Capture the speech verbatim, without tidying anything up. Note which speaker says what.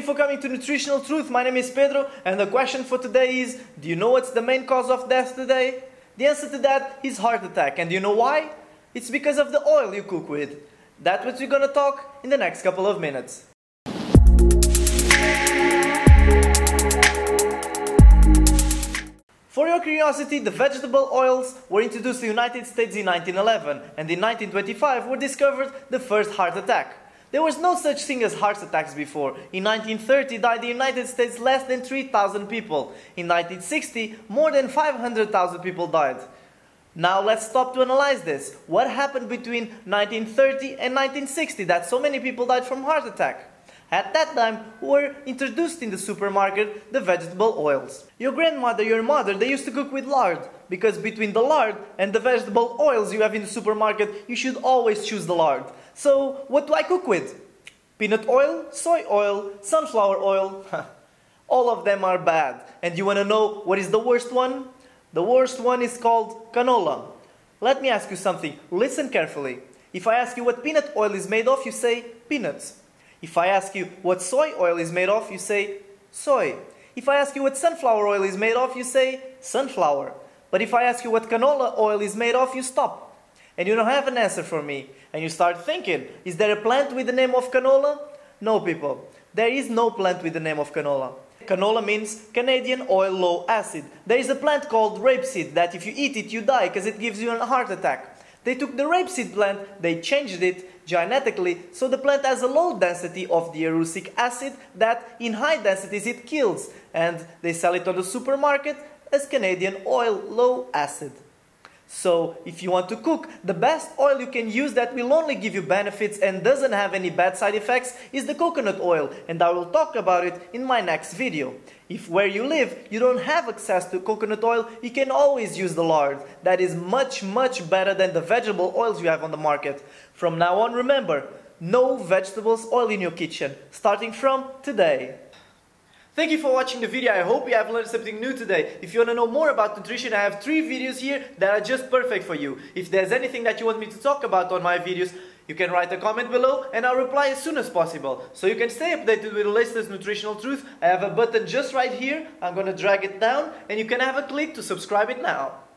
Speaker 1: for coming to Nutritional Truth. My name is Pedro, and the question for today is, do you know what's the main cause of death today? The answer to that is heart attack. And do you know why? It's because of the oil you cook with. That's what we're gonna talk in the next couple of minutes. For your curiosity, the vegetable oils were introduced to the United States in nineteen eleven, and in nineteen twenty-five were discovered the first heart attack. There was no such thing as heart attacks before. In nineteen thirty died in the United States less than three thousand people. In nineteen sixty, more than five hundred thousand people died. Now let's stop to analyze this. What happened between nineteen thirty and nineteen sixty that so many people died from heart attack? At that time, were introduced in the supermarket the vegetable oils. Your grandmother, your mother, they used to cook with lard, because between the lard and the vegetable oils you have in the supermarket, you should always choose the lard. So, what do I cook with? Peanut oil, soy oil, sunflower oil? All of them are bad. And you want to know what is the worst one? The worst one is called canola. Let me ask you something. Listen carefully. If I ask you what peanut oil is made of, you say peanuts. If I ask you what soy oil is made of, you say soy. If I ask you what sunflower oil is made of, you say sunflower. But if I ask you what canola oil is made of, you stop. And you don't have an answer for me. And you start thinking, is there a plant with the name of canola? No, people. There is no plant with the name of canola. Canola means Canadian oil low acid. There is a plant called rapeseed that if you eat it, you die because it gives you a heart attack. They took the rapeseed plant, they changed it genetically, so the plant has a low density of the erucic acid that in high densities it kills. And they sell it on the supermarket as Canadian oil low acid. So, if you want to cook, the best oil you can use that will only give you benefits and doesn't have any bad side effects is the coconut oil, and I will talk about it in my next video. If where you live you don't have access to coconut oil, you can always use the lard. That is much much better than the vegetable oils you have on the market. From now on, remember, no vegetables oil in your kitchen, starting from today. Thank you for watching the video. I hope you have learned something new today. If you want to know more about nutrition, I have three videos here that are just perfect for you. If there's anything that you want me to talk about on my videos, you can write a comment below and I'll reply as soon as possible. So you can stay updated with the latest nutritional truth. I have a button just right here. I'm going to drag it down and you can have a click to subscribe it now.